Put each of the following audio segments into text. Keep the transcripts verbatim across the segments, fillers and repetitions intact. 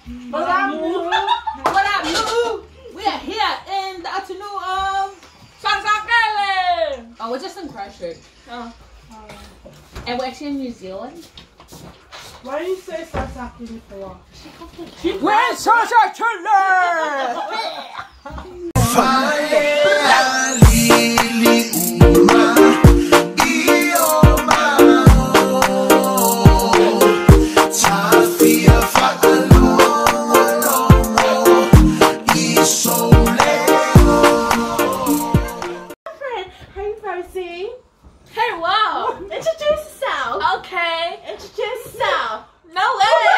What up, Moo? What up, Moo? We are here in the afternoon of Saturday. Oh, we're just in Christchurch. Oh. oh. And we're actually in New Zealand. Why do you say Sasaki for? Where's Sasaki? Hey, wow! Introduce yourself! Okay! Introduce yourself! No way!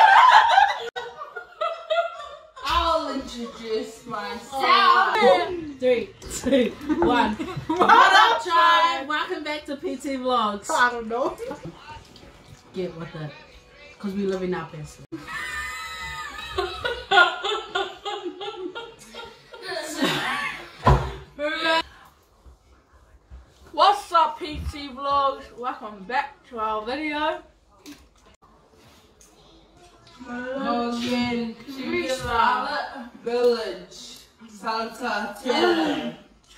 I'll introduce myself! Three, two, one. What up, tribe? Welcome back to P T Vlogs. I don't know. Get with it. Because we live in our best. What's up, P T Vlogs? Welcome back to our video. Morgan, Charlotte Village, Santa Tele.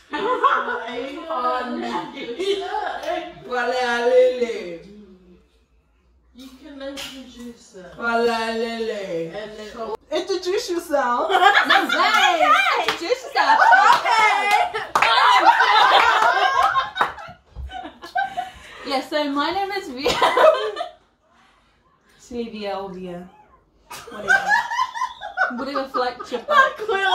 Lily. You can introduce it. Lily. Introduce yourself. No way! Introduce yourself. Okay. Yeah, so my name is Via. Sylvia or Via. Whatever. Whatever floats your boat.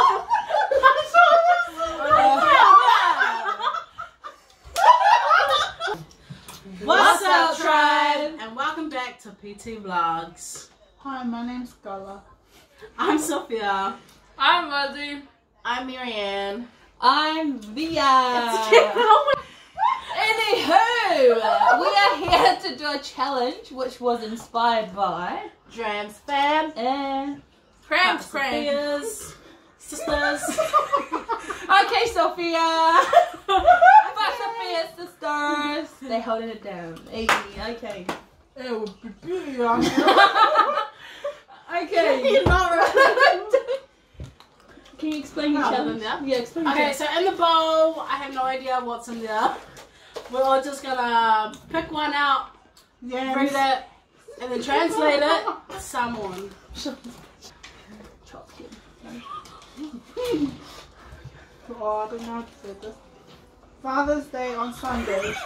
What's up, tribe? And welcome back to P T Vlogs. Hi, my name's Gala. I'm Sophia. I'm Muzzy. I'm Marianne. I'm Via. Anywho, we are here to do a challenge which was inspired by Drams fan and Cramps Sophia's sisters. Okay, Sophia. But Sophia's sisters. They holding it down. Hey, okay. It would be beauty on you. Okay. You're not right. Can you explain each other now? Yeah, explain. Okay, so in the bowl, I have no idea what's in there. We're all just gonna pick one out, Yes. read it, and then translate it. Someone. Oh, I don't know how to say this. Father's Day on Sunday.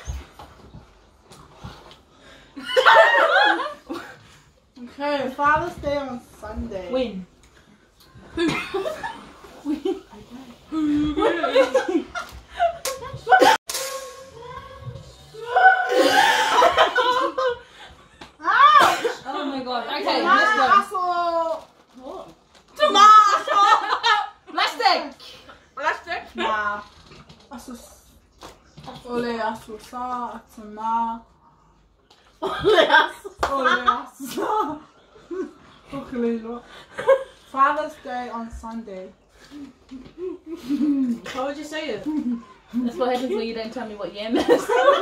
Okay, Father's Day on Sunday. When? When? Oh my god. Okay, let's go. What? Tomato! Plastic! Plastic? Nah. Asus. Ole asusa atuma. Ole asusa. Okay, Father's Day on Sunday. How would you say it? That's what happens when you don't tell me what yam is.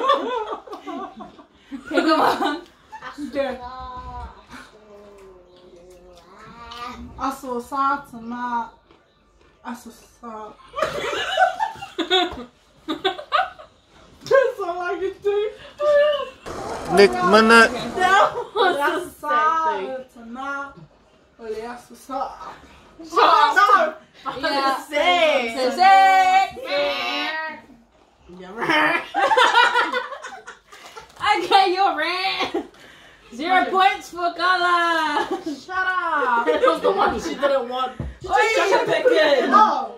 Okay, go on. Okay. Asusa atuma. Asusa. That's all I can do. Nick minute. That was the same thing. Ole asusa. No! Yeah. Say. So say. Okay, you're ran. Zero points for Gala. Shut up! That was the one she didn't want. She just Oi. chucked it back in. Oh.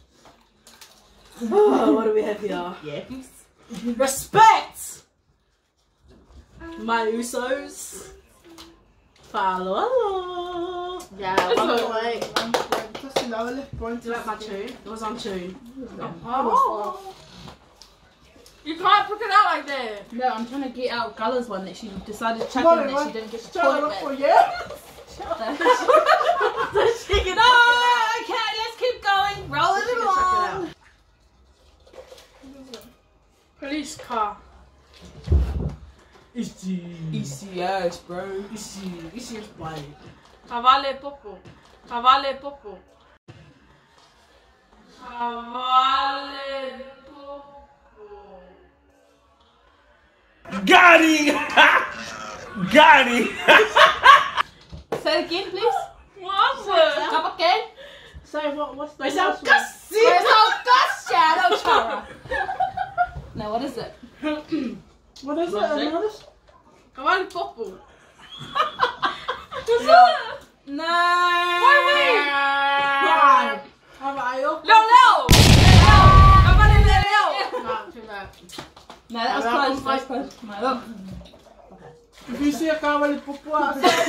Oh, what do we have here? Yes. Respect! My Usos. Follow. Yeah, one point. One point. Just another left point. Do you like my tune? It was on tune. Oh. You can't pick it out like that. No, I'm trying to get out Gala's one that she decided to chuck in that she didn't get the point with. For you. Shut the No, okay, let's keep going. Roll it along. Police car. Easy. Easy as, bro. Easy. Easy as bike. Cavale popo. Cavale popo. Cavale popo. Got him! Got him! Say it again, please. What's it? Up again. Say what? What's the It's last a one? cussi. There's no gotcha, no chara. No, what is it? What is it? What's it? Another? Cavale popo. What's No. it? No. Why me? Five. How about you? Leo, Leo. Leo. Cavale Leo. No, too bad. No, that was close. That was close. No, look. If you see a cavale popo outside.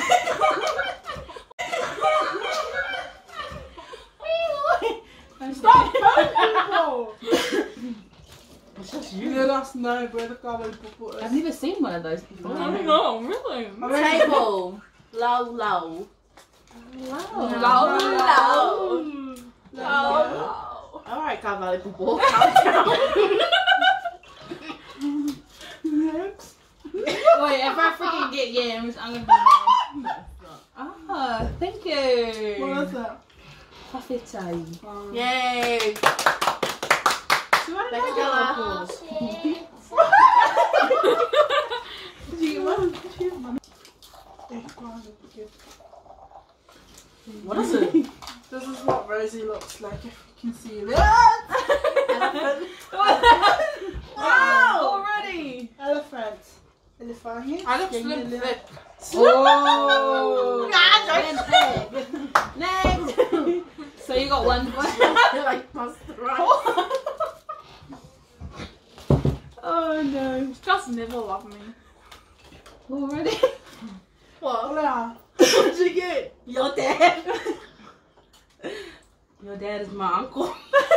Stop hurting people! It's just Yeah, that's no, where the cavale popo I've is. never seen one of those before. I don't know, really. Table. Low, low. Wow. Low, low. Low. Alright, cavale popo. Next. Wait, if I freaking get yams, I'm gonna be mad. Ah, thank you. What is that? Coffee time. Um, Yay. So what Let's did go. I Did you get one? Did you get one? What is it? This is what Rosie looks like if you can see it. Wow! Already! Elephant. Elephant. I look slim thick. Oh! Next! So you got one point. Like, must right. Oh no. Just never love me. Already? What? Hola. What'd you get? Your dad. Your dad is my uncle.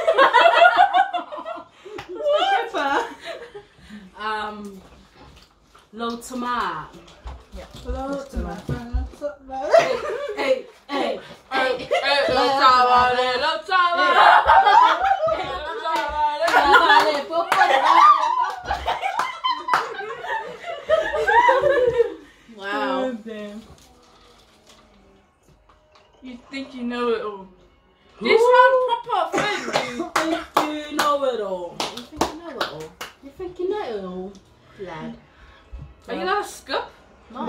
um, low tomato. Hello to my friend. What's up, man? Hey, hey, Hey. hey, low tomato, low tomato. Wow. Damn. You think you know it all. This one proper thing. You think you know it all. You think you know it all. You think you know it all, lad. Are you gonna scoop? No.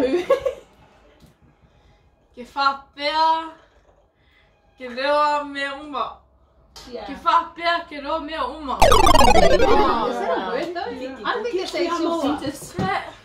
Que fa pé, que deu a minha uma. Que Yeah. fa pé, que deu a minha uma. Is that a word though? Yeah. I don't think it's actual sentence.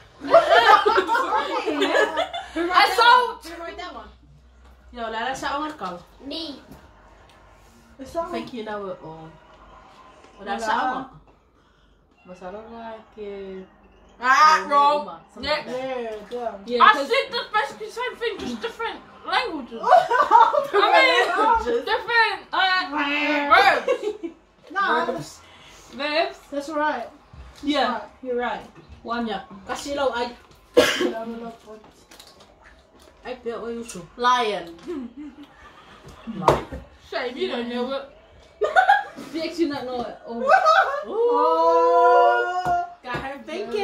I saw. Who wrote that one? Yo, lad, that's how I go. Me. Is I that think you know it all. Well, that's Wala. how I Mas I don't like it. Ah, Uma, wrong. something Next. like that. Yeah, damn. Yeah, I 'cause- said the basically the same thing, just different languages. I I mean, different uh, words. No, that's, Verbs. that's right. Yeah, you're right. One. Yeah. Kasi low, I I built what you should. Lion. Shame you don't know it. You actually don't know it. Oh. Oh. Got her thinking.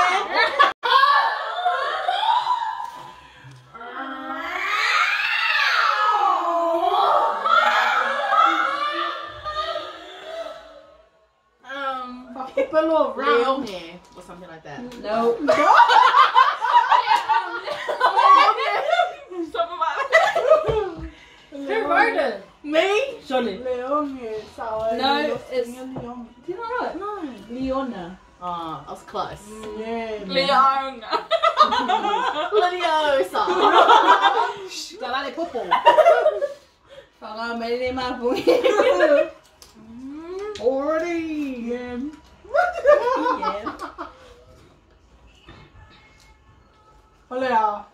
Um, People are Real round. hair or something like that. No. something like that. Who wrote it? Me? Johnny. Leon is sour. No, it's- Leon. Do you not know it? No. Leona. Oh, I was close. Yeah. Leon. Leviosa. Cavale popo. Fala mele mapu. Already. Yeah. Yeah. Hola.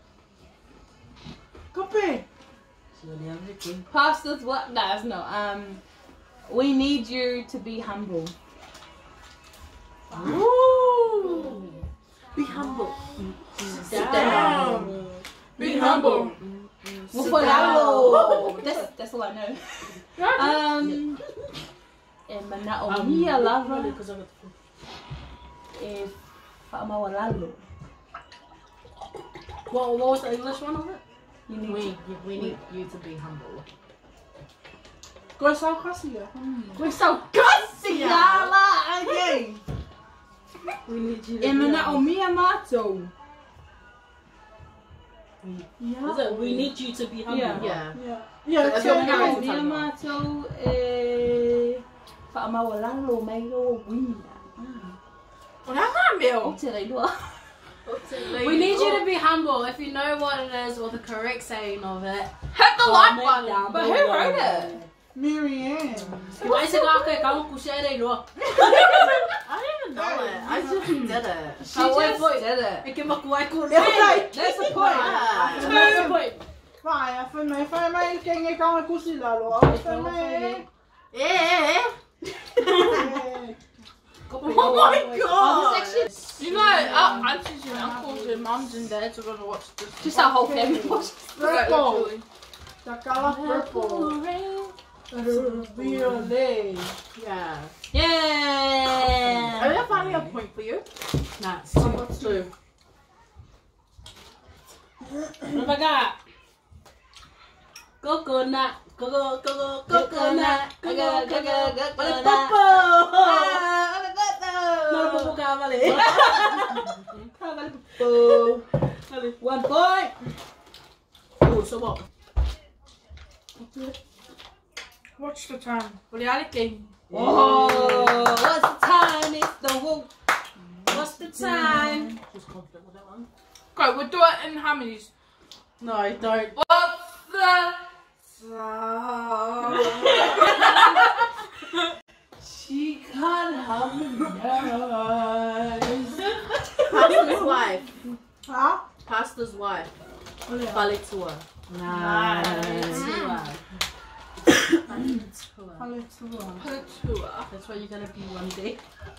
Copy. Pastors, what? No, it's not. Um, we need you to be humble. Ooh. Be humble. Sit down. Be humble. Mufalalo. That's that's all I know. Um, and manaomia lava. If famawalalo. What, what was the English one of it? We need, we, we need you to be humble. We're so cussy. We're so gutsy, y'all. Okay. We need you to And be then humble. on me and Mato. Is it, we need you to be humble. Yeah. Yeah. Yeah. Yeah, That's so what now, we're Me and Mato. Eh. Whaamawa lalo mai lo winda. O te rei loa. We need you to be humble. If you know what it is or the correct saying of it. Hit the like like button. button. But who wrote it? Marianne. Why is it like a kamu kusere lo? I didn't even know it. I just did it. She just did it. Ike makuai ku That's the point. Yeah. That's the point. Vai, a whai whai mai keng e kaunga kusi lalo. A whai mai Eh. e. Oh my god. You know, our aunties and uncles and mums and dads are gonna watch this. Just our whole family watched. Purple. The color purple. Violet. Yeah. Yeah. Are they finding a point for you? Nice. Number two. What I got? Coconut. Coco, coco, coconut. Coco, coco, coconut. No, popo ka vale. One point. Oh, so what? Watch the time. Reality. Oh, what's the time? It's the woo. What's the time? Just confident with that one. Okay, we'll do it in harmonies. No, don't. What's the She can't harmonize. Pastor's wife. Huh? Pastor's wife. Oh, yeah. Balitua. Nice. Balitua. That's what you're gonna be one day.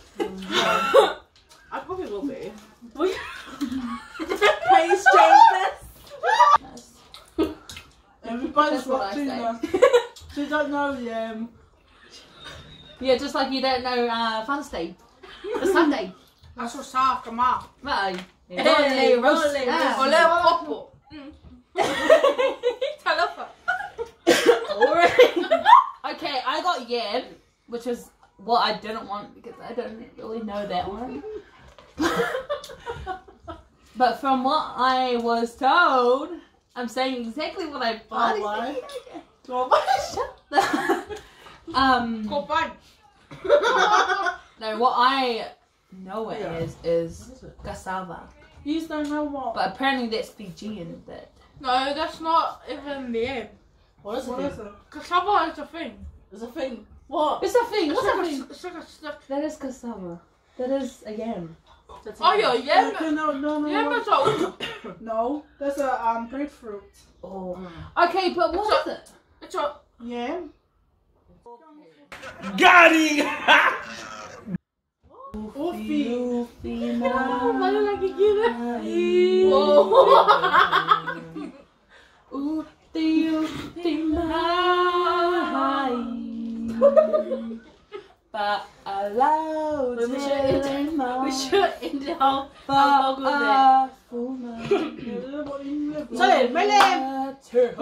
I probably will be. Praise Jesus. Everybody's That's what I watching say. us. She don't know them. Yeah, just like you don't know uh, Father's Day. It's Sunday. That's what's up, come on. Right. Hey, roast. rolling, Ah. Ole popo. Telephone. Okay, I got yam, which is what I didn't want because I don't really know that one. But from what I was told, I'm saying exactly what I thought. Why? Shut the. Um. Go bang. No, what I know it Yeah. is is cassava, You just don't know what. but apparently that's Fijian. That No, that's not even the aim. What is What it? is it? Cassava is a thing. It's a thing. What? it's a thing. It's What's a like thing? a, it's like a stuff. That is cassava. That is a yam. That's Oh, it. yeah, Okay, yeah. no, no, no. Yeah, no. but it's No, that's a um grapefruit. Oh. Okay, but what is it? It's a. Yeah. Got him! Ufi. Uti uti mai. But allow We should end it. We should end it all. But I'll go there. Sorry, my name.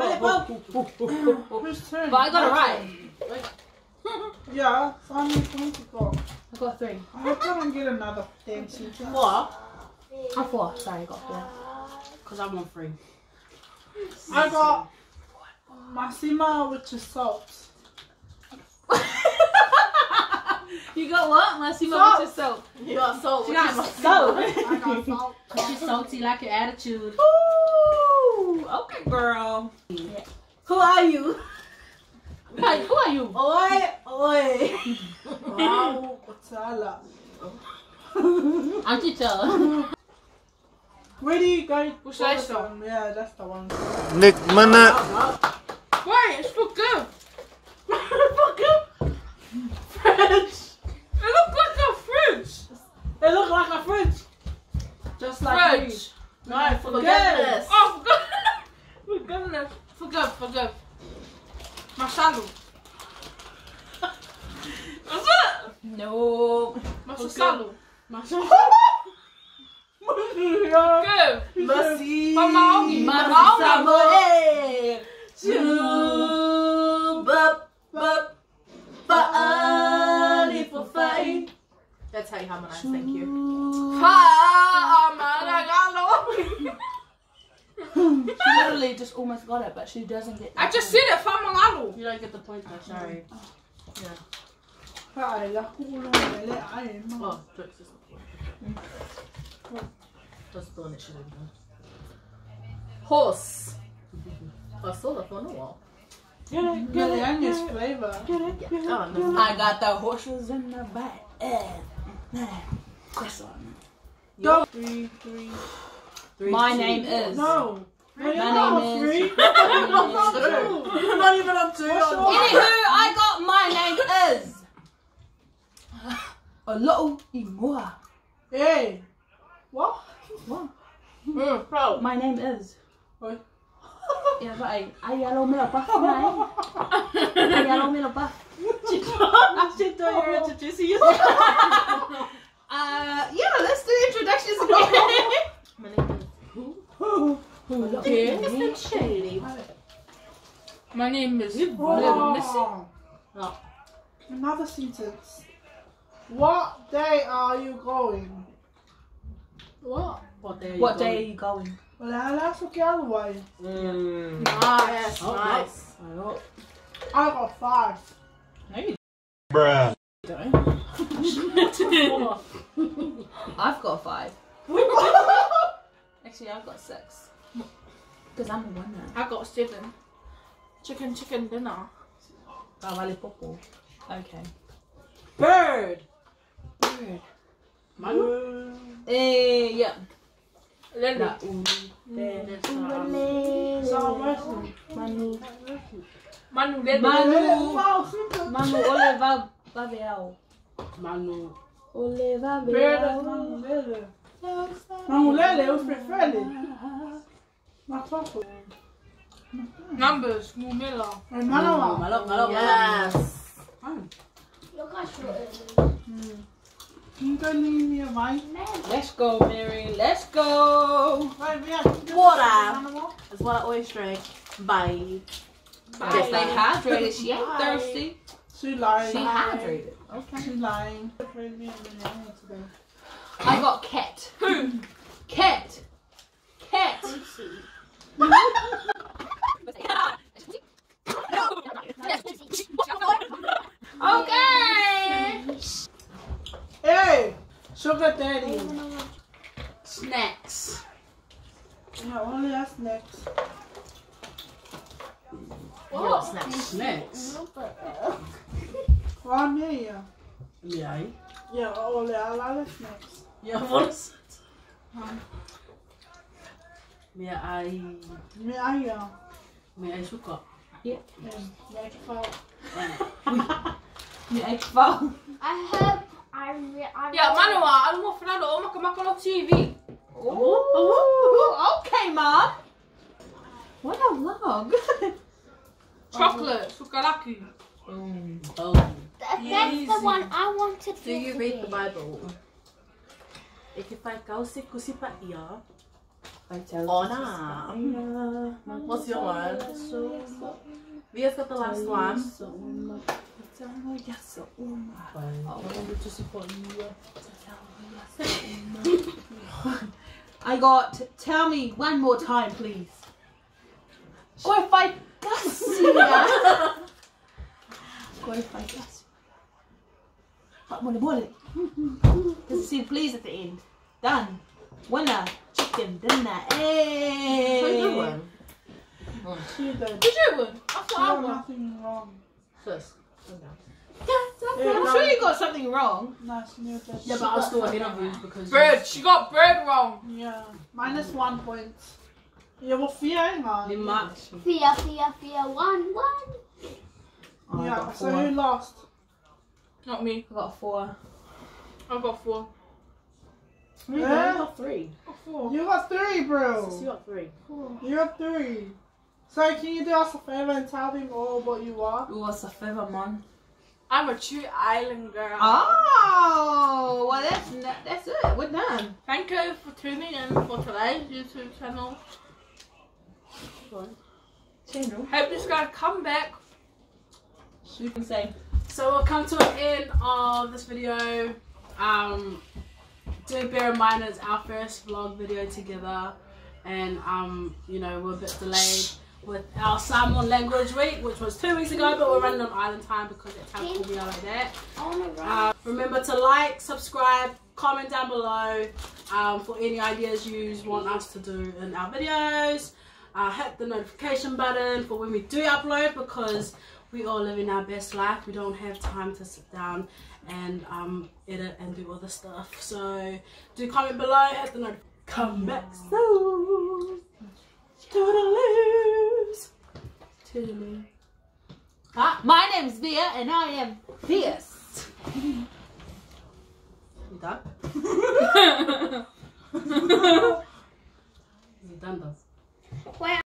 Whose turn? But I got it right. Yeah, so I'm going to go. I got three. I can't get another damn sheet. What? Oh, four. Sorry, I got four. Because I'm on free. I got Massima, which is salt. You got what? Massimo Salt. with your soap. You got salt. You which got is- soap. I got salt. She's salty like your attitude. Ooh, okay, girl. Who are you? Hi, who are you? Oi, oi. Wow, Kotala. Auntie Chella. Where do you go? Which side? From? Yeah, that's the one. Nick Minute. Wait, it's for good. Fuck you. French. It looks like a fridge. It looks like a fridge. Just like me. Fridge. No, forgiveness. Oh, for goodness. For goodness. Forgive, forgive. Masalo. What's it? No. Masalo. Masala. Good. Merci. Maman. Maman. Samoa. Chup. Bup. Ba'ali for fight. That's how you harmonize. Thank you. She literally just almost got it, but she doesn't get. I just said it. Famangalo. You don't get the point though. Sorry. Yeah. Hi, la culo me le ay, ma. Oh, jokes is not here. That's the one that should have done. Horse. I saw that one a while. Get it, get it. Onions flavor. Get it, get it. Oh, no. I got the horses in the back. This one. Go. Three, three. Three, My two, name is. No. My name is. Three. I'm not even up to it. Anywho, I got my name is. A little Imua. Hey. What? What? Mm, bro. My name is. What? Yeah, but I. I yellow me up. I yellow me up. I should thought you were introducing yourself. Uh, yeah, let's do introductions again. My name is who? Okay. It's shady. My name is Little Missy. Oh. No. Another sentence. What day are you going? What? What day are you What going? day are you going? Well, that's okay other way. Mm. Nice. Oh, Nice. I hope. I got five. No, you Bruh. don't. I've got five. Actually, I've got six. Because I'm a winner. I got seven. Chicken, chicken dinner. Kawali popo. Okay. Bird. Bird. Manu. Eh, yeah. Lily. La uli. Manu. Manu, Lily. Manu. Manu, ole va vaveao. Manu. Ole Bird. vaveao. Mamulele. Mamulele, eu prefere. Numbers. Mumila. Hermano. Malo, malo, yes. Nunca nem minha mãe. Let's go, Mary. Let's go. Vai, vem aqui. Water. That's what I always drink. Bye. Bye. Stay hydrated. She ain't thirsty. She lying. She hydrated. Okay. She lying. I got cat. Who? Cat. Cat. Okay. Hey, sugar daddy. Snacks. Yeah, only that's next. What snacks? Snacks. Qual meia? Yeah. Yeah, only I like snacks. Yeah, what is it? May I... Me aí, May I suka? yeah, like fall. You egg fall. I have. I. Re I Yeah, Manua. Alam mo, Fernando. Oh, makamakalo T V. Ooh, okay, Mom. What a vlog. Chocolate. Sukalaki. Oh. Th that's the one I wanted. Do you read the Bible? If I go sick, kusi pa iya. Oh, nah. What's your one? Via's got the last one. I got, tell me one more time, please. Go fight Garcia. Go fight Garcia. But what about it? Does it say please at the end? Done. Winner. Chicken dinner. Hey. Good one. She did. Did you win? I thought I No, won. nothing wrong. Sis. I'm sure you got something wrong. No, she knew that. Yeah, but I'll still ahead of you because... Bird. She got bird wrong. Yeah, minus one point. Yeah, well, fear, man. In March. Fear, fear, fear. One, one. Oh, I Yeah, got so four. who lost? Not me. I got four. I got four. Me, Yeah. I got three. I got four. You got three, Sis, you bro. got three. You got three. So can you do us a favor and tell them all what you are? What's a favor, man? I'm a true island girl. Oh, well that's that's it. We're done. Thank you for tuning in for today's YouTube channel. Channel. Hope you guys come back. You can say. So we'll come to an end of this video. Um, do bear in mind it's our first vlog video together, and um, you know, we're a bit delayed with our SAMOA Language week, which was two weeks ago, but we're running on island time because that time will be out like that. Uh, remember to like, subscribe, comment down below um, for any ideas you want us to do in our videos. Uh, hit the notification button for when we do upload, because we all live in our best life. We don't have time to sit down and um, edit and do all the stuff. So do comment below, hit the notification. Come back soon. Toodaloos. Toodaloo. Ah, my name's Via and I am fierce. You done? You done though? Wait.